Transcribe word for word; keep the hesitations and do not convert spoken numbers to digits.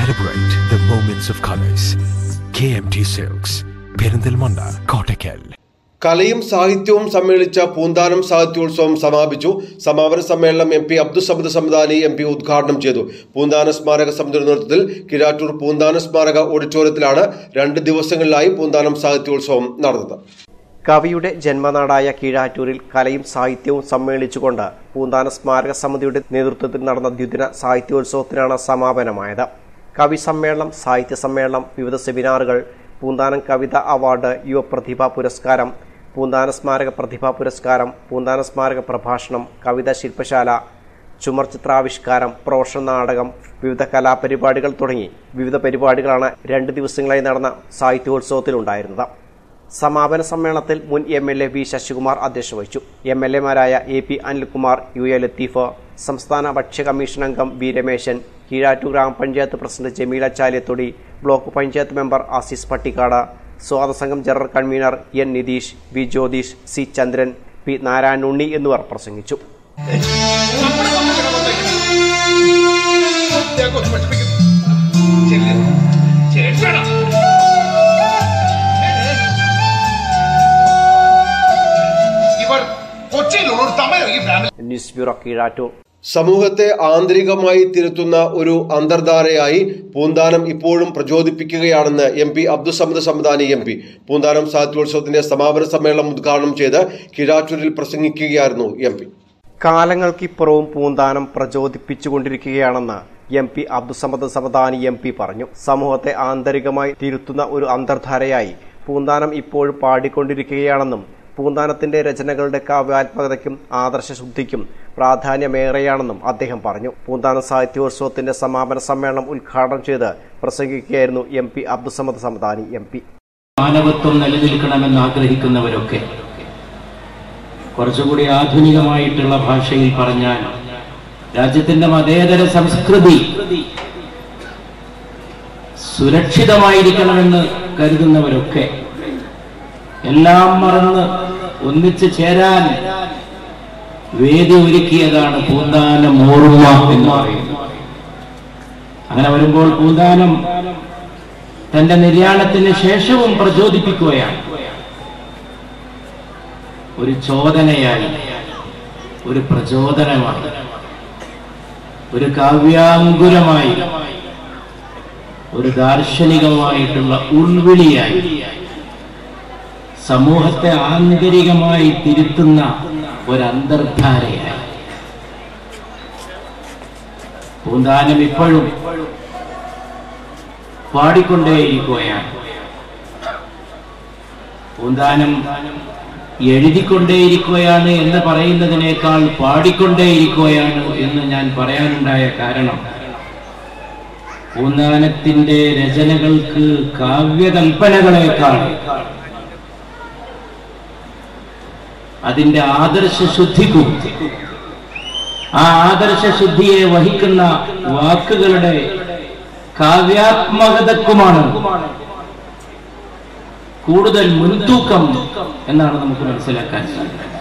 Celebrate the moments of colors. K M T Silks, Perindalmanda, Kottakkal. കലയും സാഹിത്യവും സമ്മേളിച്ച പൂന്താനം സാഹിത്യോത്സവം സമാപിച്ചു. സമാപന സമ്മേളനം M P Abdussamad Samadani M P ഉദ്ഘാടനം ചെയ്തു. പൂന്താന സ്മാരക സമിതിയുടെ നേതൃത്വത്തിൽ കിഴാറ്റൂർ പൂന്താന സ്മാരക ഓഡിറ്റോറിയത്തിലാണ് രണ്ട് ദിവസങ്ങളിലായി പൂന്താനം സാഹിത്യോത്സവം നടന്നത്. കവിയുടെ ജന്മനാടായ കീഴാറ്റൂരിൽ കലയും സാഹിത്യവും സമ്മേളിച്ചുകൊണ്ട് പൂന്താന സ്മാരക സമിതിയുടെ നേതൃത്വത്തിൽ നടന്ന ദ്വിദിന സാഹിത്യോത്സവത്തിനാണ് സമാപനമായത്. കവി സമ്മേളനം, സാഹിത്യ സമ്മേളനം, വിവിധ സെമിനാറുകൾ, പൂന്താനം കവിത അവാർഡ്, യുവ പ്രതിഭാ പുരസ്കാരം, പൂന്താന സ്മാരക പ്രതിഭാ പുരസ്കാരം, പൂന്താന സ്മാരക പ്രഭാഷണം, കവിതാ ശില്പശാല, ചുമർ ചിത്രാവിഷ്കാരം, പ്രൊഫഷണൽ നാടകം, വിവിധ കലാപരിപാടികൾ തുടങ്ങി വിവിധ പരിപാടികളാണ് രണ്ട് ദിവസങ്ങളായി നടന്ന സാഹിത്യോത്സവത്തിലുണ്ടായിരുന്നത്. സമാപന സമ്മേളനത്തിൽ മുൻ M L A V Sasikumar അധ്യക്ഷത വഹിച്ചു. എം എൽ എമാരായ A P Anilkumar, U A Latheef, സംസ്ഥാന ഭക്ഷ്യ കമ്മീഷൻ അംഗം വി രമേശൻ, കീഴാറ്റൂർ ഗ്രാമപഞ്ചായത്ത് president Jameela Chaliyathodi, block panchayat member Asis Pattikkad, സ്വാഗത സംഘം general convener N Nitheesh, V Jyothish, C Chandran, P Narayanunni എന്നിവർ പ്രസംഗിച്ചു. News bureau, Keezhattur. സമൂഹത്തെ ആന്തരികമായി തിരുത്തുന്ന ഒരു അന്തർധാരയായി പൂന്താനം ഇപ്പോഴും പ്രചോദിപ്പിക്കുകയാണെന്ന് M P Abdussamad Samadani M P Poonthanam സാഹിത്യോത്സവത്തിന്റെ സമാപന സമ്മേളനം ഉദ്ഘാടനം ചെയ്ത് കിഴാറ്റൂരിൽ പ്രസംഗിക്കുകയായിരുന്നു എം പി. കാലങ്ങൾക്കിപ്പുറവും പൂന്താനം പ്രചോദിപ്പിച്ചുകൊണ്ടിരിക്കുകയാണെന്ന് M P Abdussamad Samadani M P പറഞ്ഞു. സമൂഹത്തെ ആന്തരികമായി തിരുത്തുന്ന ഒരു അന്തർധാരയായി പൂന്താനം ഇപ്പോഴും പാടിക്കൊണ്ടിരിക്കുകയാണെന്നും പൂന്താനത്തിന്റെ രചനകളുടെ കാവ്യാത്മകതയ്ക്കും ആദർശശുദ്ധിക്കും പ്രാധാന്യമേറെയാണെന്നും അദ്ദേഹം പറഞ്ഞു. പൂന്താനം സാഹിത്യോത്സവത്തിന്റെ സമാപന സമ്മേളനം ഉദ്ഘാടനം ചെയ്ത് പ്രസംഗിക്കുകയായിരുന്നു M P Abdussamad Samadani M P. മാനവത്വം നിലനിൽക്കണമെന്ന് ആഗ്രഹിക്കുന്നവരൊക്കെ കുറച്ചുകൂടി ആധുനികമായിട്ടുള്ള ഭാഷയിൽ പറഞ്ഞാൽ രാജ്യത്തിന്റെ മതേതര സംസ്കൃതി സുരക്ഷിതമായിരിക്കണമെന്ന് കരുതുന്നവരൊക്കെ എല്ലാം മറന്ന് ഒന്നിച്ചു ചേരാൻ വേദി ഒരുക്കിയതാണ് പൂന്താനം ഓർമ്മ എന്ന് പറയുന്നത്. അങ്ങനെ വരുമ്പോൾ പൂന്താനം തന്റെ നിര്യാണത്തിന് ശേഷവും പ്രചോദിപ്പിക്കുകയാണ്. ഒരു ചോദനയായി, ഒരു പ്രചോദനമായി, ഒരു കാവ്യാങ്കുരമായി, ഒരു ദാർശനികമായിട്ടുള്ള ഉൾവിളിയായി, സമൂഹത്തെ ആന്തരികമായി തിരുത്തുന്ന ഒരന്തർധാരയായി പൂന്താനം ഇപ്പോഴും പാടിക്കൊണ്ടേയിരിക്കുകയാണ്. പൂന്താനം എഴുതിക്കൊണ്ടേയിരിക്കുകയാണ് എന്ന് പറയുന്നതിനേക്കാൾ പാടിക്കൊണ്ടേയിരിക്കുകയാണ് എന്ന് ഞാൻ പറയാനുണ്ടായ കാരണം പൂന്താനത്തിന്റെ രചനകൾക്ക് കാവ്യകൽപ്പനകളെക്കാൾ അതിന്റെ ആദർശശുദ്ധിക്കും ആ ആദർശശുദ്ധിയെ വഹിക്കുന്ന വാക്കുകളുടെ കാവ്യാത്മകതക്കുമാണ് കൂടുതൽ മുൻതൂക്കം എന്നാണ് നമുക്ക് മനസ്സിലാക്കാൻ സാധിക്കുന്നത്.